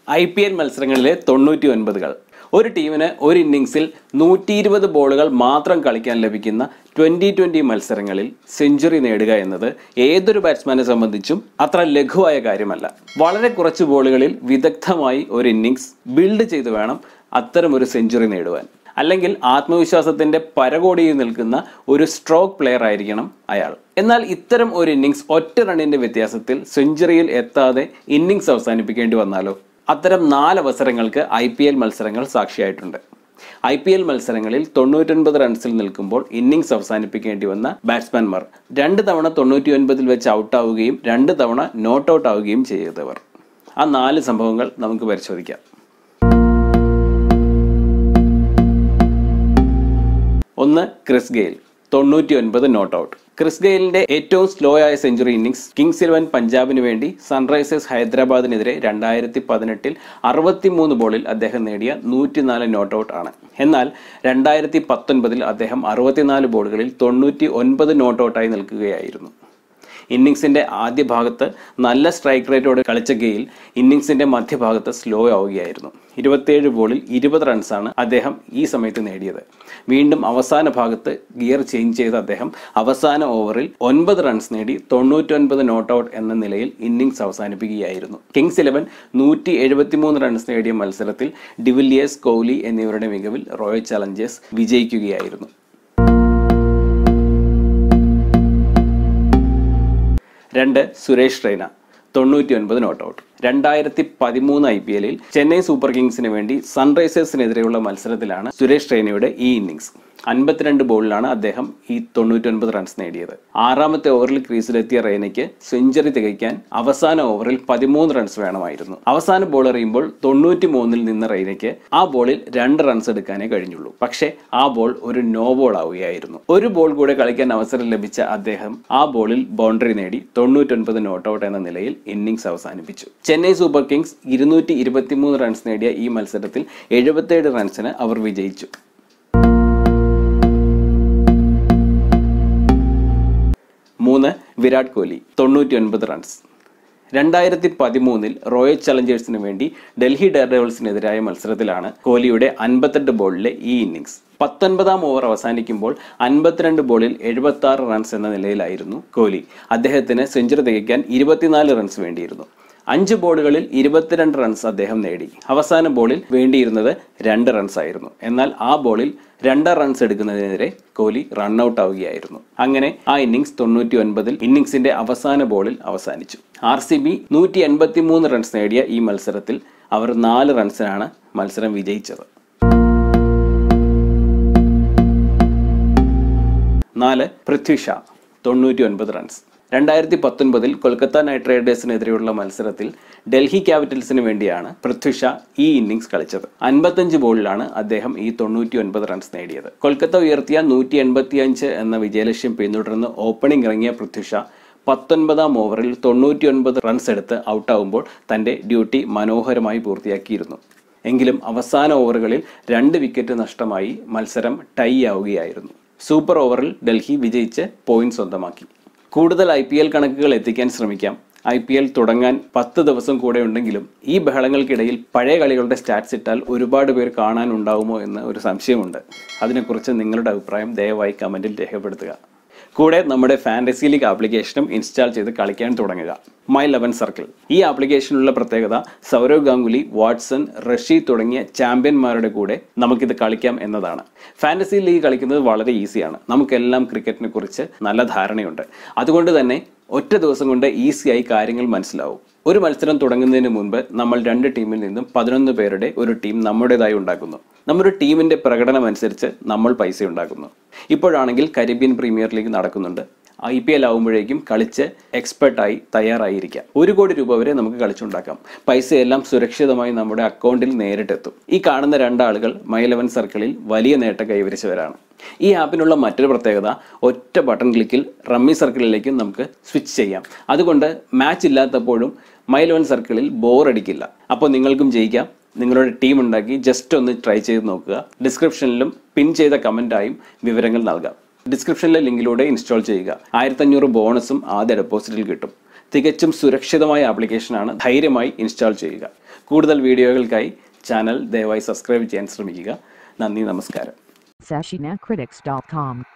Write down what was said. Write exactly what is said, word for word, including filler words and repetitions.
I P L മത്സരങ്ങളിലെ തൊണ്ണൂറ്റി ഒൻപതുകൾ. ഒരു ടീമിന് ഒരു ഇന്നിംഗ്സിൽ നൂറ്റി ഇരുപത് ബോളുകൾ മാത്രം കളിക്കാൻ ലഭിക്കുന്ന ട്വൻ്റി ട്വൻ്റി മത്സരങ്ങളിൽ സെഞ്ചുറി നേടുക എന്നത് ഏതൊരു ബാറ്റ്സ്മാനെ സംബന്ധിച്ചും അത്ര ലഘുവായ കാര്യമല്ല. വളരെ കുറച്ച് ബോളുകളിൽ വിദഗ്ധമായി ഒരു ഇന്നിംഗ്സ് ബിൽഡ് ചെയ്ത് വേണം അത്തരമൊരു സെഞ്ചുറി നേടുവാൻ. അല്ലെങ്കിൽ ആത്മവിശ്വാസത്തിന്റെ പരകോടിയിൽ നിൽക്കുന്ന ഒരു സ്ട്രോക്ക് പ്ലെയർ ആയിരിക്കണം അയാൾ. എന്നാൽ ഇത്തരം ഒരു ഇന്നിംഗ്സ് ഒറ്റ റണ്ണിന്റെ വ്യത്യാസത്തിൽ സെഞ്ചുറിയിൽ എത്താതെ ഇന്നിംഗ്സ് അവസാനിപ്പിക്കേണ്ടി വന്നാലോ? അത്തരം നാല് അവസരങ്ങൾക്ക് ഐ പി എൽ മത്സരങ്ങൾ സാക്ഷിയായിട്ടുണ്ട്. ഐ പി എൽ മത്സരങ്ങളിൽ തൊണ്ണൂറ്റൊൻപത് റൺസിൽ നിൽക്കുമ്പോൾ ഇന്നിംഗ്സ് അവസാനിപ്പിക്കേണ്ടി വന്ന ബാറ്റ്സ്മാൻമാർ രണ്ട് തവണ തൊണ്ണൂറ്റി ഒൻപതിൽ വെച്ച് ഔട്ടാവുകയും രണ്ട് തവണ നോട്ട് ഔട്ട് ആവുകയും ചെയ്തവർ. ആ നാല് സംഭവങ്ങൾ നമുക്ക് പരിശോധിക്കാം. ഒന്ന്, ക്രിസ് ഗെയിൽ, തൊണ്ണൂറ്റി ഒൻപത് നോട്ട് ഔട്ട്. ക്രിസ് ഗെയിലിന്റെ ഏറ്റവും സ്ലോ ആയ സെഞ്ചുറി ഇന്നിംഗ്സ് കിങ്സ് ഇലവൻ പഞ്ചാബിന് വേണ്ടി സൺറൈസേഴ്സ് ഹൈദരാബാദിനെതിരെ രണ്ടായിരത്തി പതിനെട്ടിൽ അറുപത്തിമൂന്ന് ബോളിൽ അദ്ദേഹം നേടിയ നൂറ്റിനാല് നോട്ട് ഔട്ട് ആണ്. എന്നാൽ രണ്ടായിരത്തി പത്തൊൻപതിൽ അദ്ദേഹം അറുപത്തിനാല് ബോളുകളിൽ തൊണ്ണൂറ്റി ഒൻപത് നോട്ട് ഔട്ടായി നിൽക്കുകയായിരുന്നു. ഇന്നിംഗ്സിന്റെ ആദ്യ ഭാഗത്ത് നല്ല സ്ട്രൈക്ക് റേറ്റോട് കളിച്ച ഗെയിൽ ഇന്നിംഗ്സിന്റെ മധ്യഭാഗത്ത് സ്ലോ ആവുകയായിരുന്നു. ഇരുപത്തിയേഴ് ബോളിൽ ഇരുപത് റൺസാണ് അദ്ദേഹം ഈ സമയത്ത് നേടിയത്. വീണ്ടും അവസാന ഭാഗത്ത് ഗിയർ ചേഞ്ച് ചെയ്ത അദ്ദേഹം അവസാന ഓവറിൽ ഒൻപത് റൺസ് നേടി തൊണ്ണൂറ്റൊൻപത് നോട്ട് ഔട്ട് എന്ന നിലയിൽ ഇന്നിംഗ്സ് അവസാനിപ്പിക്കുകയായിരുന്നു. കിങ്സ് ഇലവൻ നൂറ്റി എഴുപത്തിമൂന്ന് റൺസ് നേടിയ മത്സരത്തിൽ ഡിവിലിയേഴ്സ്, കോഹ്ലി എന്നിവരുടെ മികവിൽ റോയൽ ചലഞ്ചേഴ്സ് വിജയിക്കുകയായിരുന്നു. രണ്ട്, സുരേഷ് റെയ്ന, തൊണ്ണൂറ്റി ഒൻപത് നോട്ട് ഔട്ട്. രണ്ടായിരത്തി പതിമൂന്ന് ഐ പി എല്ലിൽ ചെന്നൈ സൂപ്പർ കിങ്സിന് വേണ്ടി സൺറൈസേഴ്സിനെതിരെയുള്ള മത്സരത്തിലാണ് സുരേഷ് റെയ്നയുടെ ഈ ഇന്നിംഗ്സ്. അൻപത്തിരണ്ട് ബോളിലാണ് അദ്ദേഹം ഈ തൊണ്ണൂറ്റൊൻപത് റൺസ് നേടിയത്. ആറാമത്തെ ഓവറിൽ ക്രീസിലെത്തിയ റെയ്നയ്ക്ക് സെഞ്ചുറി തികയ്ക്കാൻ അവസാന ഓവറിൽ പതിമൂന്ന് റൺസ് വേണമായിരുന്നു. അവസാന ബോൾ എറിയുമ്പോൾ തൊണ്ണൂറ്റി മൂന്നിൽ നിന്ന റെയ്നയ്ക്ക് ആ ബോളിൽ രണ്ട് റൺസ് എടുക്കാനേ കഴിഞ്ഞുള്ളൂ. പക്ഷേ ആ ബോൾ ഒരു നോ ബോൾ ആവുകയായിരുന്നു. ഒരു ബോൾ കൂടെ കളിക്കാൻ അവസരം ലഭിച്ച അദ്ദേഹം ആ ബോളിൽ ബൗണ്ടറി നേടി തൊണ്ണൂറ്റൊൻപത് നോട്ട് ഔട്ട് എന്ന നിലയിൽ ഇന്നിംഗ്സ് അവസാനിപ്പിച്ചു. ചെന്നൈ സൂപ്പർ കിങ്സ് ഇരുന്നൂറ്റി ഇരുപത്തിമൂന്ന് റൺസ് നേടിയ ഈ മത്സരത്തിൽ എഴുപത്തിയേഴ് റൺസിന് അവർ വിജയിച്ചു. മൂന്ന്, വിരാട് കോഹ്ലി, തൊണ്ണൂറ്റി ഒൻപത് റൺസ്. രണ്ടായിരത്തി പതിമൂന്നിൽ റോയൽ ചലഞ്ചേഴ്സിന് വേണ്ടി ഡൽഹി ഡെയർഡെവിൾസിനെതിരായ മത്സരത്തിലാണ് കോഹ്ലിയുടെ അൻപത്തെട്ട് ബോളിലെ ഈ ഇന്നിംഗ്സ്. പത്തൊൻപതാം ഓവർ അവസാനിക്കുമ്പോൾ അൻപത്തിരണ്ട് ബോളിൽ എഴുപത്തി ആറ് റൺസ് എന്ന നിലയിലായിരുന്നു കോഹ്ലി. അദ്ദേഹത്തിന് സെഞ്ചുറി തികയ്ക്കാൻ ഇരുപത്തിനാല് റൺസ് വേണ്ടിയിരുന്നു. അഞ്ച് ബോളുകളിൽ ഇരുപത്തിരണ്ട് റൺസ് അദ്ദേഹം നേടി. അവസാന ബോളിൽ വേണ്ടിയിരുന്നത് രണ്ട് റൺസ് ആയിരുന്നു. എന്നാൽ ആ ബോളിൽ രണ്ട് റൺസ് എടുക്കുന്നതിനെതിരെ കോഹ്ലി റൺഔട്ട് ആവുകയായിരുന്നു. അങ്ങനെ ആ ഇന്നിംഗ്സ് തൊണ്ണൂറ്റി ഒൻപതിൽ ഇന്നിംഗ്സിന്റെ അവസാന ബോളിൽ അവസാനിച്ചു. ആർ സി ബി നൂറ്റി എൺപത്തി മൂന്ന് റൺസ് നേടിയ ഈ മത്സരത്തിൽ അവർ നാല് റൺസിനാണ് മത്സരം വിജയിച്ചത്. നാല്, പൃഥ്വി ഷാ, തൊണ്ണൂറ്റി ഒൻപത് റൺസ്. രണ്ടായിരത്തി പത്തൊൻപതിൽ കൊൽക്കത്ത നൈറ്റ് റൈഡേഴ്സിനെതിരെയുള്ള മത്സരത്തിൽ ഡൽഹി ക്യാപിറ്റൽസിന് വേണ്ടിയാണ് പൃഥ്വി ഷാ ഈ ഇന്നിംഗ്സ് കളിച്ചത്. അൻപത്തഞ്ച് ബോളിലാണ് അദ്ദേഹം ഈ തൊണ്ണൂറ്റി ഒൻപത് റൺസ് നേടിയത്. കൊൽക്കത്ത ഉയർത്തിയ നൂറ്റി എൺപത്തി അഞ്ച് എന്ന വിജയലക്ഷ്യം പിന്തുടർന്ന് ഓപ്പണിംഗ് ഇറങ്ങിയ പൃഥ്വി ഷാ പത്തൊൻപതാം ഓവറിൽ തൊണ്ണൂറ്റി ഒൻപത് റൺസ് എടുത്ത് ഔട്ടാവുമ്പോൾ തന്റെ ഡ്യൂട്ടി മനോഹരമായി പൂർത്തിയാക്കിയിരുന്നു. എങ്കിലും അവസാന ഓവറുകളിൽ രണ്ട് വിക്കറ്റ് നഷ്ടമായി മത്സരം ടൈ ആവുകയായിരുന്നു. സൂപ്പർ ഓവറിൽ ഡൽഹി വിജയിച്ച് പോയിന്റ് സ്വന്തമാക്കി. കൂടുതൽ ഐ പി എൽ കണക്കുകൾ എത്തിക്കാൻ ശ്രമിക്കാം. ഐ പി എൽ തുടങ്ങാൻ പത്ത് ദിവസം കൂടെ ഉണ്ടെങ്കിലും ഈ ബഹളങ്ങൾക്കിടയിൽ പഴയ കളികളുടെ സ്റ്റാറ്റ്സ് ഇട്ടാൽ ഒരുപാട് പേർ കാണാനുണ്ടാവുമോ എന്ന് ഒരു സംശയമുണ്ട്. അതിനെക്കുറിച്ച് നിങ്ങളുടെ അഭിപ്രായം ദയവായി കമൻറ്റിൽ രേഖപ്പെടുത്തുക. കൂടെ നമ്മുടെ ഫാന്റസി ലീഗ് ആപ്ലിക്കേഷനും ഇൻസ്റ്റാൾ ചെയ്ത് കളിക്കാൻ തുടങ്ങുക. My Eleven Circle. ഈ ആപ്ലിക്കേഷനുള്ള പ്രത്യേകത സൗരവ് ഗാംഗുലി, വാട്സൺ, റഷി തുടങ്ങിയ ചാമ്പ്യന്മാരുടെ കൂടെ നമുക്കിത് കളിക്കാം എന്നതാണ്. ഫാന്റസി ലീഗ് കളിക്കുന്നത് വളരെ ഈസിയാണ്. നമുക്കെല്ലാം ക്രിക്കറ്റിനെ കുറിച്ച് നല്ല ധാരണയുണ്ട്. അതുകൊണ്ട് തന്നെ ഒറ്റ ദിവസം കൊണ്ട് ഈസിയായി കാര്യങ്ങൾ മനസ്സിലാവും. ഒരു മത്സരം തുടങ്ങുന്നതിന് മുൻപ് നമ്മൾ രണ്ട് ടീമിൽ നിന്നും പതിനൊന്ന് പേരുടെ ഒരു ടീം നമ്മുടേതായി ഉണ്ടാക്കുന്നു. നമ്മുടെ ടീമിന്റെ പ്രകടനം അനുസരിച്ച് നമ്മൾ പൈസ ഉണ്ടാക്കുന്നു. ഇപ്പോഴാണെങ്കിൽ കരീബിയൻ പ്രീമിയർ ലീഗ് നടക്കുന്നുണ്ട്. ഐ പി എൽ ആവുമ്പോഴേക്കും കളിച്ച് എക്സ്പെർട്ടായി തയ്യാറായിരിക്കാം. ഒരു കോടി രൂപ വരെ നമുക്ക് കളിച്ചുണ്ടാക്കാം. പൈസയെല്ലാം സുരക്ഷിതമായി നമ്മുടെ അക്കൗണ്ടിൽ നേരിട്ടെത്തും. ഈ കാണുന്ന രണ്ടാളുകൾ മൈ ലെവൻ സർക്കിളിൽ വലിയ നേട്ടം കൈവരിച്ചവരാണ്. ഈ ആപ്പിനുള്ള മറ്റൊരു പ്രത്യേകത, ഒറ്റ ബട്ടൺ ക്ലിക്കിൽ റമ്മി സർക്കിളിലേക്ക് നമുക്ക് സ്വിച്ച് ചെയ്യാം. അതുകൊണ്ട് മാച്ച് ഇല്ലാത്തപ്പോഴും മൈ ലെവൻ സർക്കിളിൽ ബോറടിക്കില്ല. അപ്പോൾ നിങ്ങൾക്കും ജയിക്കാം. നിങ്ങളുടെ ടീം ഉണ്ടാക്കി ജസ്റ്റ് ഒന്ന് ട്രൈ ചെയ്ത് നോക്കുക. ഡിസ്ക്രിപ്ഷനിലും പിൻ ചെയ്ത കമൻറ്റായും വിവരങ്ങൾ നൽകാം. ഡിസ്ക്രിപ്ഷനിലെ ലിങ്കിലൂടെ ഇൻസ്റ്റാൾ ചെയ്യുക. ആയിരത്തഞ്ഞൂറ് ബോണസും ആദ്യ ഡെപ്പോസിറ്റിൽ കിട്ടും. തികച്ചും സുരക്ഷിതമായ ആപ്ലിക്കേഷനാണ്. ധൈര്യമായി ഇൻസ്റ്റാൾ ചെയ്യുക. കൂടുതൽ വീഡിയോകൾക്കായി ചാനൽ ദയവായി സബ്സ്ക്രൈബ് ചെയ്യാൻ ശ്രമിക്കുക. നന്ദി, നമസ്കാരം. sachinacritics dot com